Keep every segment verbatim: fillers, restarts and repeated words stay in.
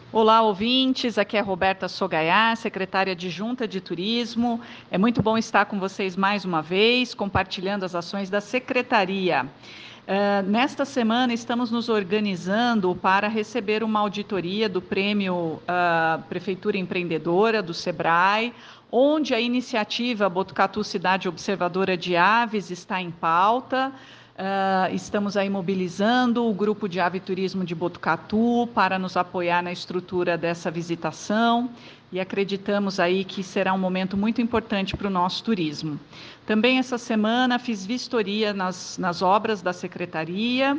Olá, ouvintes. Aqui é Roberta Sogaiá, secretária adjunta de Turismo. É muito bom estar com vocês mais uma vez, compartilhando as ações da Secretaria. Uh, nesta semana, estamos nos organizando para receber uma auditoria do Prêmio uh, Prefeitura Empreendedora do SEBRAE, onde a iniciativa Botucatu Cidade Observadora de Aves está em pauta. Uh, estamos aí mobilizando o grupo de Aviturismo de Botucatu para nos apoiar na estrutura dessa visitação e acreditamos aí que será um momento muito importante para o nosso turismo. Também essa semana fiz vistoria nas, nas obras da Secretaria. Uh,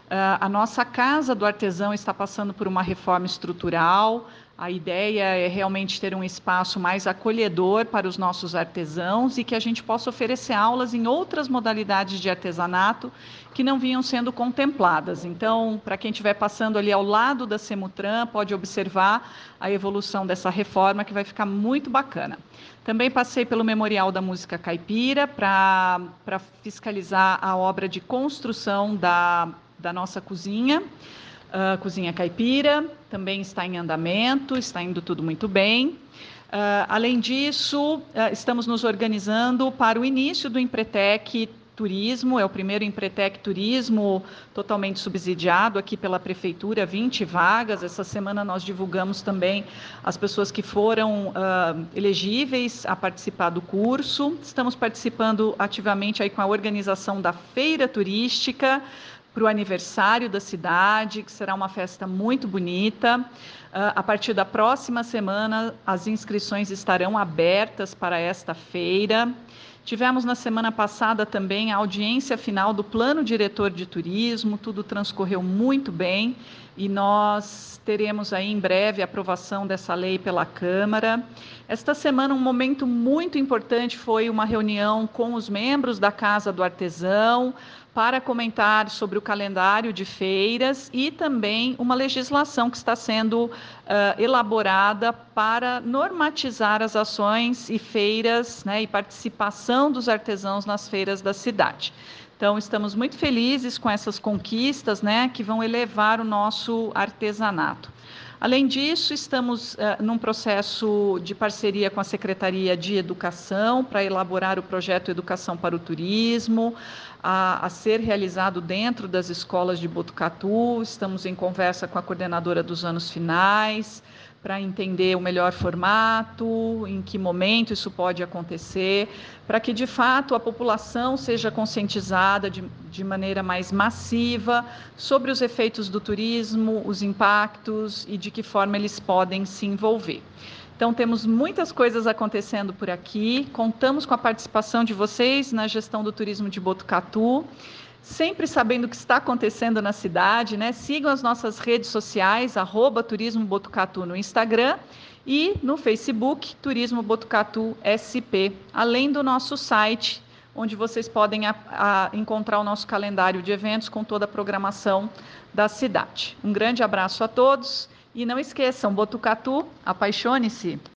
a nossa Casa do Artesão está passando por uma reforma estrutural. A ideia é realmente ter um espaço mais acolhedor para os nossos artesãos e que a gente possa oferecer aulas em outras modalidades de artesanato que não vinham sendo contempladas. Então, para quem estiver passando ali ao lado da Semutran, pode observar a evolução dessa reforma, que vai ficar muito bacana. Também passei pelo Memorial da Música Caipira para para fiscalizar a obra de construção da, da nossa cozinha. Uh, Cozinha Caipira, também está em andamento, está indo tudo muito bem. Uh, além disso, uh, estamos nos organizando para o início do Empretec Turismo, é o primeiro Empretec Turismo totalmente subsidiado aqui pela Prefeitura, vinte vagas. Essa semana nós divulgamos também as pessoas que foram uh, elegíveis a participar do curso. Estamos participando ativamente aí com a organização da Feira Turística, para o aniversário da cidade, que será uma festa muito bonita. Uh, a partir da próxima semana, as inscrições estarão abertas para esta feira. Tivemos na semana passada também a audiência final do Plano Diretor de Turismo, tudo transcorreu muito bem e nós teremos aí em breve a aprovação dessa lei pela Câmara. Esta semana um momento muito importante foi uma reunião com os membros da Casa do Artesão, para comentar sobre o calendário de feiras e também uma legislação que está sendo uh, elaborada para normatizar as ações e feiras, né, e participação dos artesãos nas feiras da cidade. Então, estamos muito felizes com essas conquistas, né, que vão elevar o nosso artesanato. Além disso, estamos uh, num processo de parceria com a Secretaria de Educação para elaborar o projeto Educação para o Turismo, a, a ser realizado dentro das escolas de Botucatu. Estamos em conversa com a coordenadora dos anos finais para entender o melhor formato, em que momento isso pode acontecer, para que, de fato, a população seja conscientizada de, de maneira mais massiva sobre os efeitos do turismo, os impactos e de que forma eles podem se envolver. Então, temos muitas coisas acontecendo por aqui, contamos com a participação de vocês na gestão do turismo de Botucatu, sempre sabendo o que está acontecendo na cidade, né? Sigam as nossas redes sociais, arroba Turismo Botucatu no Instagram e no Facebook, Turismo Botucatu S P, além do nosso site, onde vocês podem a, a, encontrar o nosso calendário de eventos com toda a programação da cidade. Um grande abraço a todos e não esqueçam, Botucatu, apaixone-se!